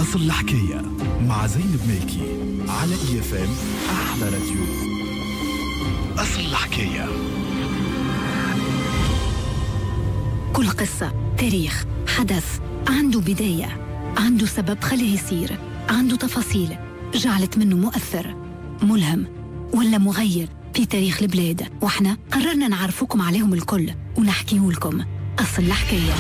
أصل الحكاية مع زينب ماكي على EFM أحلى راديو. أصل الحكاية. كل قصة، تاريخ، حدث عنده بداية، عنده سبب خليه يصير، عنده تفاصيل جعلت منه مؤثر، ملهم ولا مغير في تاريخ البلاد. واحنا قررنا نعرفكم عليهم الكل ونحكيه لكم. أصل الحكاية.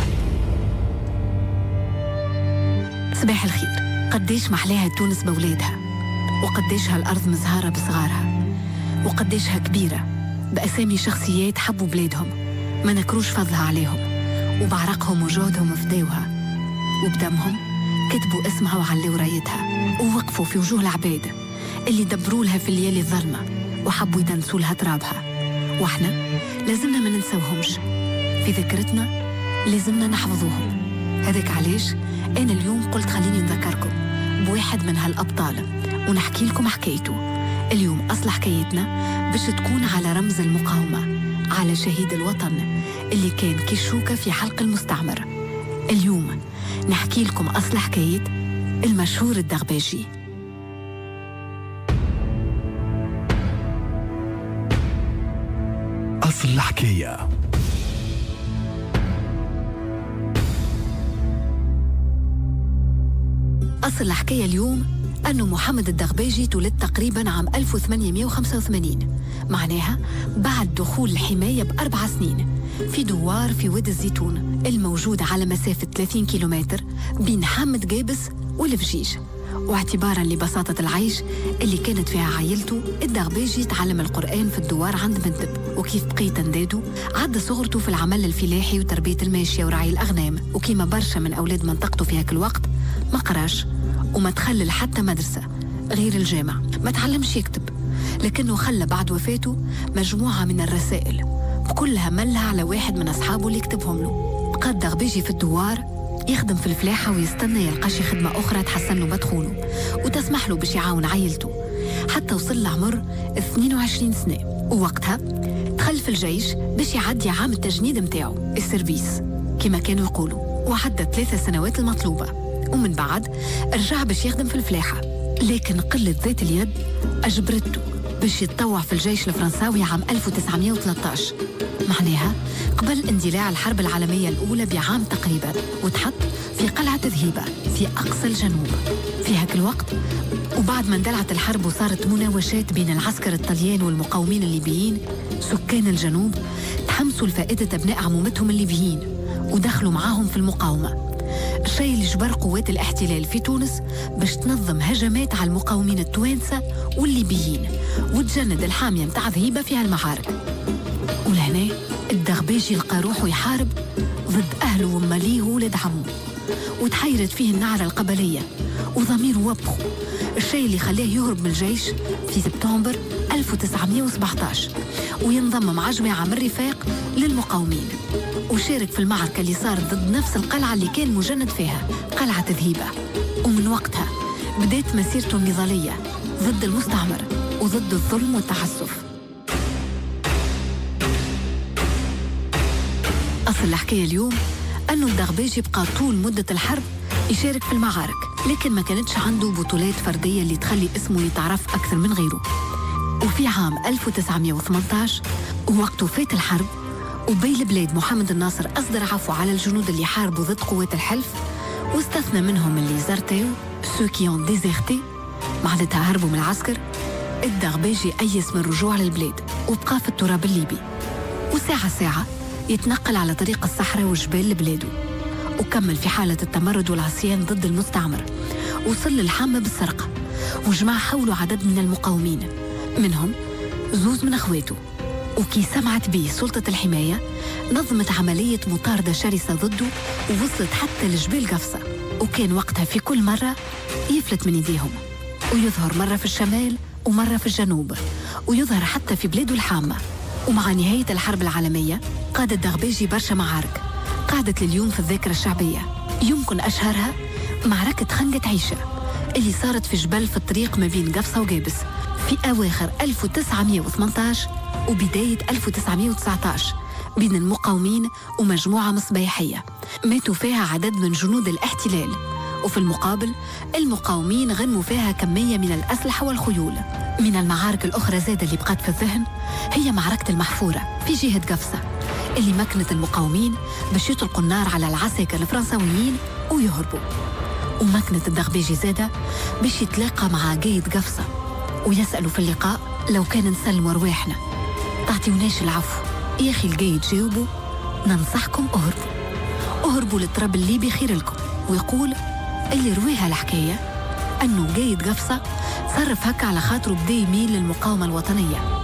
صباح الخير. قديش محلاها تونس بولادها، وقديش هالأرض مزهارة بصغارها، وقديشها كبيرة بأسامي شخصيات حبوا بلادهم ما نكروش فضلها عليهم، وبعرقهم وجهدهم فداوها، وبدمهم كتبوا اسمها وعلوا رايتها، ووقفوا في وجوه العباد اللي دبروا لها في الليالي الظلمة وحبوا يدنسوا لها ترابها. واحنا لازمنا ما ننسوهمش في ذكرتنا، لازمنا نحفظوهم. هذاك علاش أنا اليوم قلت خليني نذكركم بواحد من هالأبطال ونحكي لكم حكايته. اليوم أصل حكايتنا باش تكون على رمز المقاومة، على شهيد الوطن اللي كان كشوكة في حلق المستعمر. اليوم نحكي لكم أصل حكاية المشهور الدغباجي. أصل الحكاية. أصل الحكاية اليوم أنه محمد الدغباجي تولد تقريباً عام 1885، معناها بعد دخول الحماية ب4 سنين في دوار في وادي الزيتون الموجود على مسافة 30 كيلومتر بين حامد جابس والفجيج. واعتباراً لبساطة العيش اللي كانت فيها عائلته، الدغباجي تعلم القرآن في الدوار عند منتب، وكيف بقيت انداده عدى صغرته في العمل الفلاحي وتربية الماشية ورعي الأغنام، وكيما برشا من أولاد منطقته في هاك الوقت ما قراش وما تخلل حتى مدرسة غير الجامع، ما تعلمش يكتب، لكنه خلى بعد وفاته مجموعة من الرسائل بكلها ملها على واحد من أصحابه اللي يكتبهم له. بقى الدغباجي في الدوار يخدم في الفلاحة ويستنى يلقاش خدمة أخرى تحسن له مدخوله وتسمح له باش يعاون عائلته، حتى وصل لعمر 22 سنة. ووقتها دخل في الجيش باش يعدي عام التجنيد متاعه، السيرفيس كما كانوا يقولوا، وعدى 3 سنوات المطلوبة، ومن بعد رجع باش يخدم في الفلاحة. لكن قلة ذات اليد أجبرته باش يتطوع في الجيش الفرنساوي عام 1913، معناها قبل اندلاع الحرب العالمية الأولى بعام تقريبا، وتحط في قلعة ذهيبة في أقصى الجنوب في هاك الوقت. وبعد ما اندلعت الحرب وصارت مناوشات بين العسكر الطليان والمقاومين الليبيين، سكان الجنوب تحمسوا لفائدة أبناء عمومتهم الليبيين ودخلوا معاهم في المقاومة، الشيء اللي جبر قوات الاحتلال في تونس باش تنظم هجمات على المقاومين التوانسة والليبيين وتجند الحامية متاع ذهيبة في هالمعارك. ولهنا الدغباجي لقى روحه يحارب ضد أهله وماليه وولد عمه، وتحيرت فيه النعرة القبلية وضميره وبخه، الشيء اللي خلاه يهرب من الجيش في سبتمبر 1917 وينضم مع جماعة من الرفاق للمقاومين، وشارك في المعركة اللي صارت ضد نفس القلعة اللي كان مجند فيها، قلعة ذهيبة. ومن وقتها بدأت مسيرته النضالية ضد المستعمر وضد الظلم والتعسف. أصل الحكاية اليوم أنه الدغباجي بقى طول مدة الحرب يشارك في المعارك، لكن ما كانتش عنده بطولات فردية اللي تخلي اسمه يتعرف أكثر من غيره. وفي عام 1918 ووقت فات الحرب وبين البلاد، محمد الناصر أصدر عفو على الجنود اللي حاربوا ضد قوات الحلف، واستثنى منهم اللي زرتاو سو كي اون ديزيرتي، معناتها هربوا من العسكر. الدغباجي أيس من الرجوع للبلاد وبقى في التراب الليبي، وساعة ساعة يتنقل على طريق الصحراء والجبال لبلاده، وكمل في حالة التمرد والعصيان ضد المستعمر. وصل للحامة بالسرقة وجمع حوله عدد من المقاومين، منهم 2 من أخواته. وكي سمعت به سلطة الحماية نظمت عملية مطاردة شرسة ضده ووصلت حتى لجبال قفصة، وكان وقتها في كل مرة يفلت من يديهم ويظهر مرة في الشمال ومرة في الجنوب، ويظهر حتى في بلاده الحامة. ومع نهاية الحرب العالمية قاد الدغباجي برشا معارك قعدت لليوم في الذاكرة الشعبية، يمكن أشهرها معركة خنقة عيشة اللي صارت في جبل في الطريق ما بين قفصة وجابس في أواخر 1918 وبداية 1919 بين المقاومين ومجموعة مصباحية، ماتوا فيها عدد من جنود الاحتلال وفي المقابل المقاومين غنموا فيها كمية من الأسلحة والخيول. من المعارك الأخرى زادة اللي بقات في الذهن هي معركة المحفورة في جهة قفصة، اللي مكنت المقاومين باش يطلقوا النار على العساكر الفرنساويين ويهربوا. ومكنة الدغبيجي زادة باش يتلاقى مع قايد قفصة ويسألوا في اللقاء لو كان نسلموا رواحنا تعطيوناش العفو. يا أخي القايد جاوبوا ننصحكم أهربوا للتراب الليبي خير لكم. ويقول اللي رويها الحكاية أنه قايد قفصة صرف هكا على خاطره بدا يميل للمقاومة الوطنية.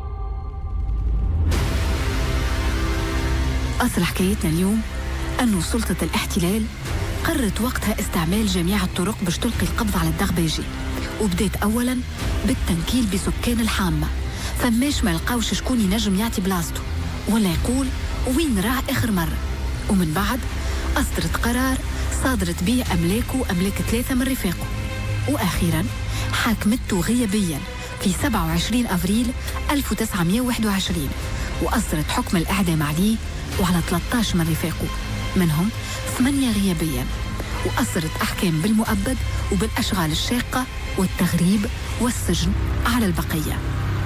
أصل حكايتنا اليوم أنه سلطة الاحتلال قررت وقتها استعمال جميع الطرق باش تلقي القبض على الدغبيجي، وبدأت أولاً بالتنكيل بسكان الحامة، فماش ما لقاوش شكون ينجم يعطي بلاصتو ولا يقول وين راه آخر مرة. ومن بعد أصدرت قرار صادرت به أملاكه وأملاك 3 من رفاقه، وأخيراً حاكمته غيابياً في 27 أفريل 1921 وأصدرت حكم الإعدام عليه وعلى 13 من رفاقه، منهم 8 غيابياً، وأصدرت أحكام بالمؤبد وبالأشغال الشاقة والتغريب والسجن على البقية.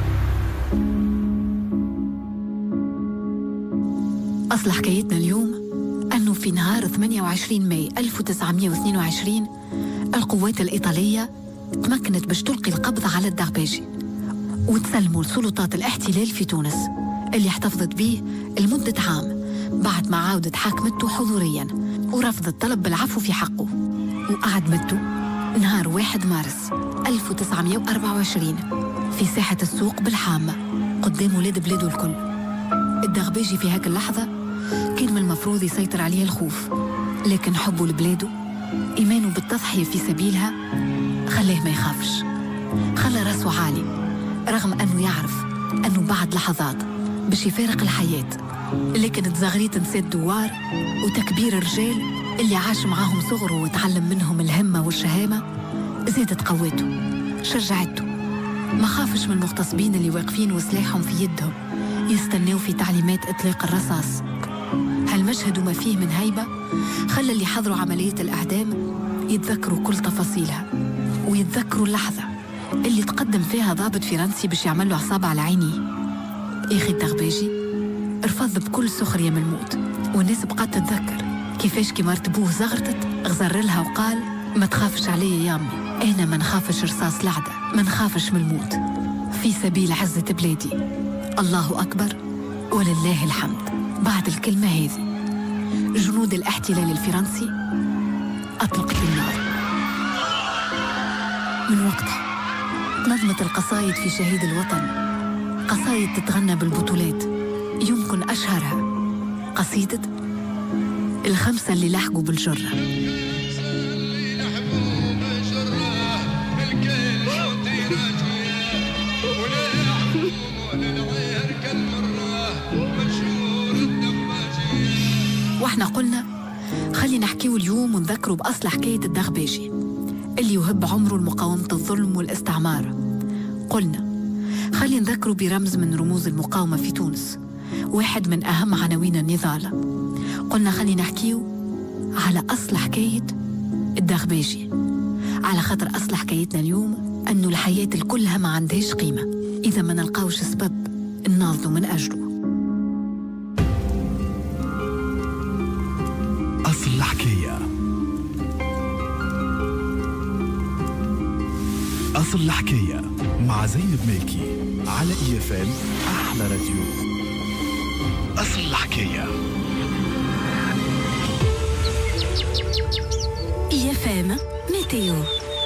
أصل حكايتنا اليوم أنه في نهار 28 ماي 1922 القوات الإيطالية تمكنت باش تلقي القبض على الدغبيجي وتسلموا لسلطات الاحتلال في تونس اللي احتفظت به لمدة عام بعد ما عاودت حاكمته حضورياً ورفضت طلب بالعفو في حقه. وقعد مدته نهار 1 مارس 1924 في ساحة السوق بالحامة قدام ولاد بلاده الكل. الدغبيجي في هاك اللحظة كان من المفروض يسيطر عليه الخوف، لكن حبه لبلاده إيمانه بالتضحية في سبيلها خلاه ما يخافش، خلى راسه عالي رغم أنه يعرف أنه بعد لحظات باش يفارق الحياة. لكن تزغريت نسيت دوار وتكبير الرجال اللي عاش معاهم صغره وتعلم منهم الهمة والشهامة زادت قوته شجعته. ما خافش من المغتصبين اللي واقفين وسلاحهم في يدهم يستنوا في تعليمات إطلاق الرصاص. هالمشهد وما فيه من هيبة خلى اللي حضروا عملية الإعدام يتذكروا كل تفاصيلها ويتذكروا اللحظة اللي تقدم فيها ضابط فرنسي باش يعمل له عصابة على عينيه. يا أخي الدغبيجي رفض بكل سخرية من الموت، والناس بقات تتذكر كيفاش كي مرت بوه زغرتت غزر لها وقال ما تخافش عليا يا أمي، أنا ما نخافش رصاص لعدة، ما نخافش من الموت في سبيل عزة بلادي. الله أكبر ولله الحمد. بعد الكلمة هذه جنود الاحتلال الفرنسي أطلقت النار. من وقتها نظمت القصايد في شهيد الوطن، قصايد تتغنى بالبطولات، يمكن أشهرها قصيدة الخمسة اللي لحقوا بالجرة. واحنا قلنا خلي نحكيه اليوم ونذكره بأصل حكاية الدغبيجي اللي يهب عمره لمقاومة الظلم والاستعمار. قلنا خلي نذكره برمز من رموز المقاومة في تونس، واحد من أهم عناوين النضال. قلنا خلي نحكيه على أصل حكاية الدغبيجي، على خاطر أصل حكايتنا اليوم أنه الحياة الكلها ما عندهاش قيمة إذا ما نلقاوش سبب نناضلوا من أجله. أصل الحكاية. أصل الحكاية مع زينب ماكي على EFM أحلى راديو. أصل الحكاية. EFM ميتيو.